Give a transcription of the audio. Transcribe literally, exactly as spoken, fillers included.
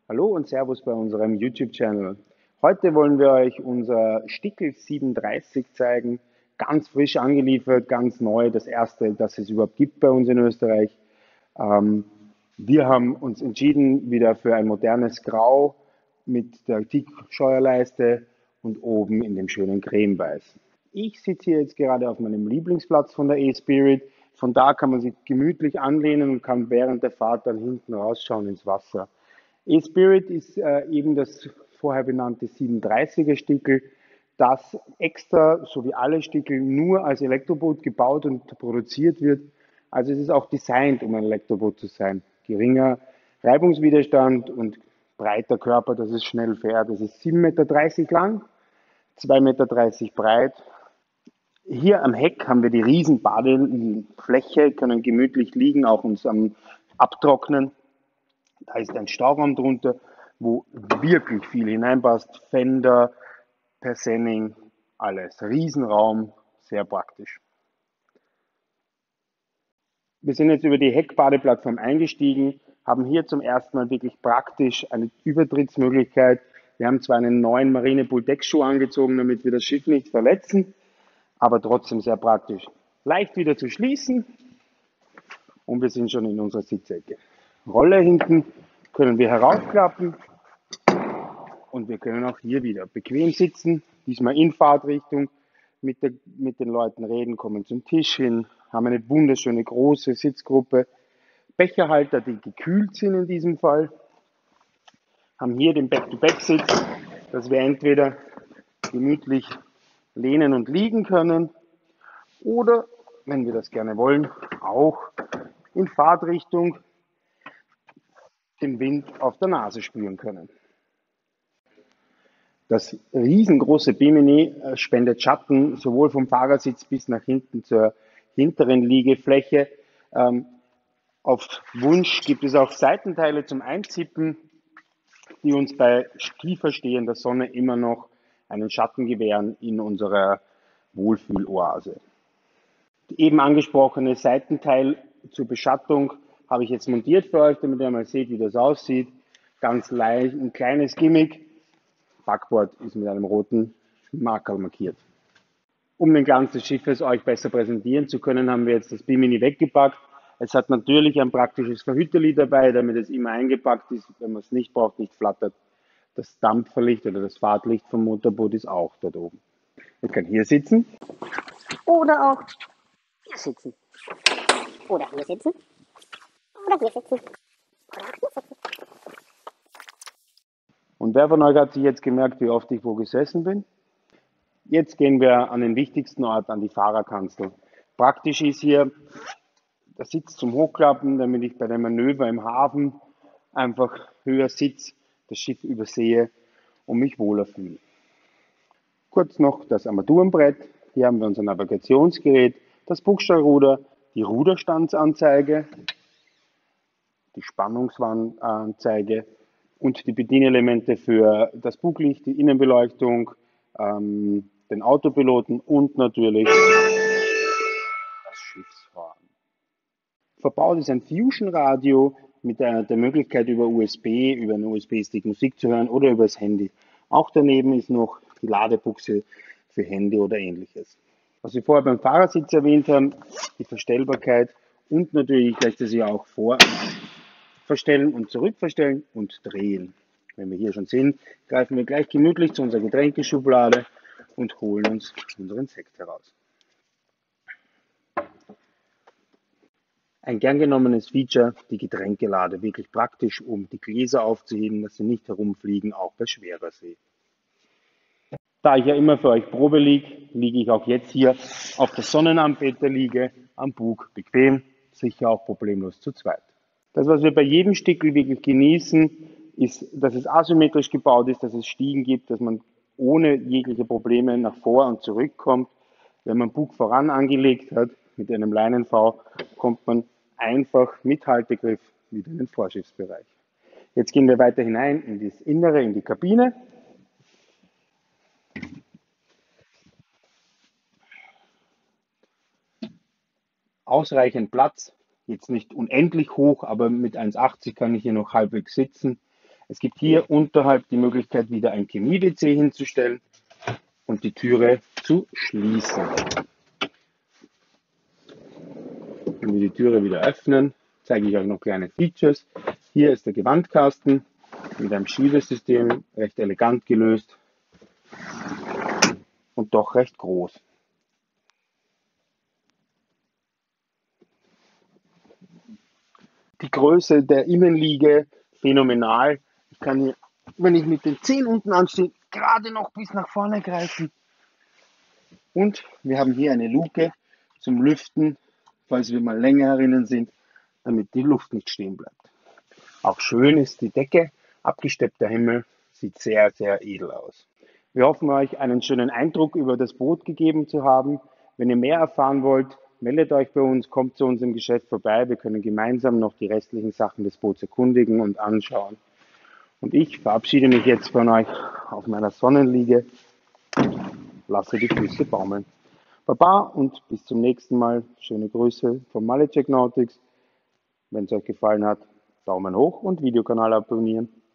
Hallo und Servus bei unserem YouTube-Channel. Heute wollen wir euch unser Stickel siebenunddreißig zeigen, ganz frisch angeliefert, ganz neu, das erste, das es überhaupt gibt bei uns in Österreich. Ähm, wir haben uns entschieden wieder für ein modernes Grau mit der Teak-Scheuerleiste und oben in dem schönen Cremeweiß. Ich sitze hier jetzt gerade auf meinem Lieblingsplatz von der E-Spirit. Von da kann man sich gemütlich anlehnen und kann während der Fahrt dann hinten rausschauen ins Wasser. E-Spirit ist äh, eben das vorher benannte siebenunddreißiger Stickel, das extra, so wie alle Stickel, nur als Elektroboot gebaut und produziert wird. Also es ist auch designt, um ein Elektroboot zu sein. Geringer Reibungswiderstand und breiter Körper, dass es schnell fährt. Es ist sieben Meter dreißig lang, zwei Meter dreißig breit. Hier am Heck haben wir die riesen Badefläche, können gemütlich liegen, auch uns am Abtrocknen. Da ist ein Stauraum drunter, wo wirklich viel hineinpasst. Fender, Persenning, alles. Riesenraum, sehr praktisch. Wir sind jetzt über die Heckbadeplattform eingestiegen, haben hier zum ersten Mal wirklich praktisch eine Übertrittsmöglichkeit. Wir haben zwar einen neuen Marinepool-Deckschuh angezogen, damit wir das Schiff nicht verletzen, aber trotzdem sehr praktisch. Leicht wieder zu schließen und wir sind schon in unserer Sitzecke. Rolle hinten können wir herausklappen und wir können auch hier wieder bequem sitzen, diesmal in Fahrtrichtung, mit, der, mit den Leuten reden, kommen zum Tisch hin, haben eine wunderschöne große Sitzgruppe, Becherhalter, die gekühlt sind in diesem Fall, haben hier den Back-to-Back-Sitz, dass wir entweder gemütlich lehnen und liegen können oder, wenn wir das gerne wollen, auch in Fahrtrichtung den Wind auf der Nase spüren können. Das riesengroße Bimini spendet Schatten sowohl vom Fahrersitz bis nach hinten zur hinteren Liegefläche. Ähm, auf Wunsch gibt es auch Seitenteile zum Einzippen, die uns bei tiefer stehender Sonne immer noch einen Schatten gewähren in unserer Wohlfühloase. Die eben angesprochene Seitenteil zur Beschattung habe ich jetzt montiert für euch, damit ihr mal seht, wie das aussieht. Ganz leicht, ein kleines Gimmick. Backbord ist mit einem roten Markerl markiert. Um den Glanz des Schiffes euch besser präsentieren zu können, haben wir jetzt das Bimini weggepackt. Es hat natürlich ein praktisches Verhüterli dabei, damit es immer eingepackt ist, wenn man es nicht braucht, nicht flattert. Das Dampferlicht oder das Fahrtlicht vom Motorboot ist auch dort oben. Man kann hier sitzen. Oder auch hier sitzen. Oder hier sitzen. Oder hier sitzen. Oder auch hier sitzen. Und wer von euch hat sich jetzt gemerkt, wie oft ich wo gesessen bin? Jetzt gehen wir an den wichtigsten Ort, an die Fahrerkanzel. Praktisch ist hier der Sitz zum Hochklappen, damit ich bei dem Manöver im Hafen einfach höher sitze, das Schiff übersehe und mich wohler fühle. Kurz noch das Armaturenbrett. Hier haben wir unser Navigationsgerät, das Bugstrahlruder, die Ruderstandsanzeige, die Spannungswandanzeige und die Bedienelemente für das Buglicht, die Innenbeleuchtung, ähm, den Autopiloten und natürlich das Schiffshorn. Verbaut ist ein Fusion-Radio mit der, der Möglichkeit über U S B, über einen U S B-Stick Musik zu hören oder über das Handy. Auch daneben ist noch die Ladebuchse für Handy oder ähnliches. Was wir vorher beim Fahrersitz erwähnt haben, die Verstellbarkeit und natürlich lässt es sich auch vor verstellen und zurückverstellen und drehen. Wenn wir hier schon sind, greifen wir gleich gemütlich zu unserer Getränkeschublade und holen uns unseren Sekt heraus. Ein gern genommenes Feature, die Getränkelade, wirklich praktisch, um die Gläser aufzuheben, dass sie nicht herumfliegen, auch bei schwerer See. Da ich ja immer für euch Probe liege, liege ich auch jetzt hier auf der Sonnenanbeterliege am Bug, bequem, sicher auch problemlos zu zweit. Das, was wir bei jedem Stickel wirklich genießen, ist, dass es asymmetrisch gebaut ist, dass es Stiegen gibt, dass man ohne jegliche Probleme nach vor und zurück kommt. Wenn man Bug voran angelegt hat, mit einem Leinen-V, kommt man einfach mit Haltegriff wieder in den Vorschiffsbereich. Jetzt gehen wir weiter hinein in das Innere, in die Kabine. Ausreichend Platz, jetzt nicht unendlich hoch, aber mit eins Komma achtzig kann ich hier noch halbwegs sitzen. Es gibt hier unterhalb die Möglichkeit, wieder ein Chemie-W C hinzustellen und die Türe zu schließen. Wenn wir die Türe wieder öffnen, zeige ich euch noch kleine Features. Hier ist der Gewandkasten mit einem Schiebesystem, recht elegant gelöst und doch recht groß. Die Größe der Innenliege phänomenal. Ich kann hier, wenn ich mit den Zehen unten anstehe, gerade noch bis nach vorne greifen. Und wir haben hier eine Luke zum Lüften, falls wir mal länger herinnen sind, damit die Luft nicht stehen bleibt. Auch schön ist die Decke, abgesteppter Himmel, sieht sehr, sehr edel aus. Wir hoffen, euch einen schönen Eindruck über das Boot gegeben zu haben. Wenn ihr mehr erfahren wollt, meldet euch bei uns, kommt zu uns im Geschäft vorbei. Wir können gemeinsam noch die restlichen Sachen des Boots erkundigen und anschauen. Und ich verabschiede mich jetzt von euch auf meiner Sonnenliege. Lasse die Füße baumeln. Baba und bis zum nächsten Mal. Schöne Grüße von Malecek Nautics. Wenn es euch gefallen hat, Daumen hoch und Videokanal abonnieren.